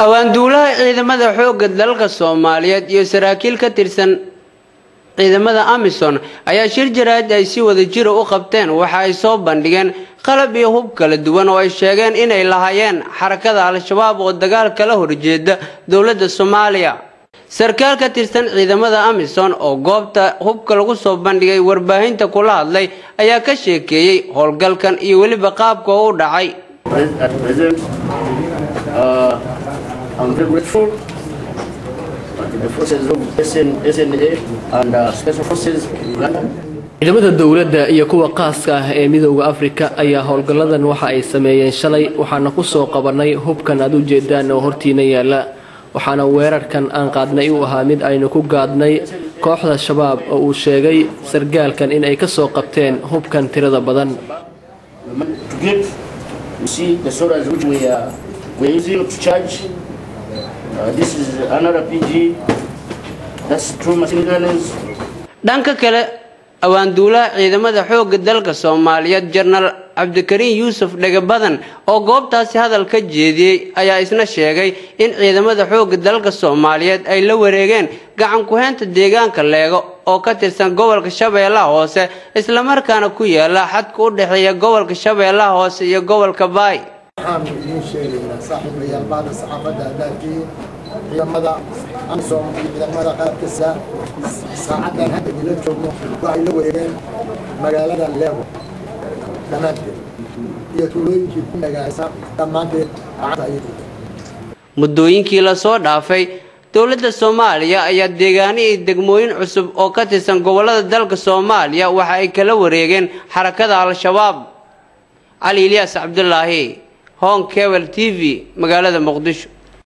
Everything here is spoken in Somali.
awaanduulaha ciidamada xoogga dalka Soomaaliyeed iyo saraakiil ka tirsan ciidamada Amisom ayaa shir jaraa'id ay si wada jir u qabteen waxa ay soo bandhigeen qalab iyo hub kala duwan oo ay sheegeen inay lahaayeen xarakada Al-Shabaab oo dagaal kala horjeeda dawladda Soomaaliya. sarkaal ka tirsan ciidamada Amisom oo goobta hubka lagu soo bandhigay warbaahinta kula hadlay ayaa ka sheekeeyay howlgalkan iyo waliba qaabka uu dhacay. I'm very grateful to the forces of SNA and Special Forces Uganda. ciidamada dawladda iyo kuwa qaaska ah ee midowga Afrika ayaa howlgaladan waxa ay sameeyeen shalay waxaana ku soo qabanay hubkan aad u jeedaan oo hortiina yaala waxaana weerarkan aan qaadnay u ahaa mid aynu ku gaadnay kooxda shabaab oo uu sheegay sargaalkan in ay ka soo qabteen hubkan tirada badan. You see the soldiers which we're using to charge. This is another PG. That's true machine guns. dhanka kale awaanduulaha ciidamada xoogga dalka Soomaaliyeed General Cabdikariin Yuusuf Dhagabadan oo goobtaasi hadal ka jeediyay ayaa isna sheegay in ciidamada xoogga dalka Soomaaliyeed ay la wareegeen gacan ku haynta deegaanka Leego oo ka tirsan gobolka Shabeellaha Hoose isla markaana ku yaala xadka u dhaxeeya gobolka Shabeellaha Hoose iyo gobolka Baay. ciidamada Amisom ciidamada qaarkiisa saacadan hadda ila joogno waxay la wareegeen magaalada Leego dhammaanteed iyo tuulooyinkii ku magaalada dhammaanteed muddooyinkii la soo dhaafay dawladda Soomaaliya ayaa deegaano iyo degmooyin cusub oo ka tirsan gobolada dalka Soomaaliya waxa ay kala wareegeen xarakada Al-Shabaab. Ali Ilyas Abdullaahi Hon Cable TV magaalada Muqdisho.